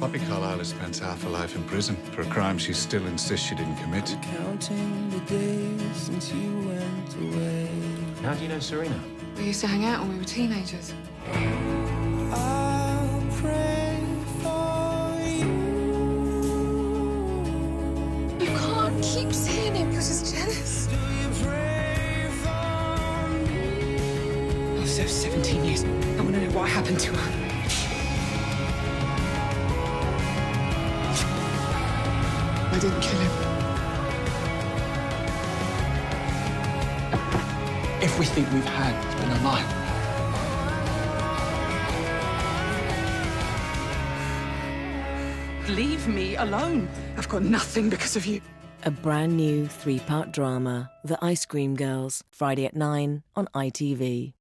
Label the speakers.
Speaker 1: Poppy Carlyle has spent half her life in prison for a crime she still insists she didn't commit.
Speaker 2: I'm counting the days since you went away.
Speaker 3: How do you know Serena?
Speaker 4: We used to hang out when we were teenagers.
Speaker 2: I'll pray for you.
Speaker 4: You can't keep saying it because she's jealous.
Speaker 2: Do you pray for me?
Speaker 4: I've served 17 years. I want to know what happened to her. I didn't kill him.
Speaker 5: Everything we've had has been a lie.
Speaker 4: Leave me alone. I've got nothing because of you.
Speaker 6: A brand new 3-part drama, The Ice Cream Girls, Friday at 9 on ITV.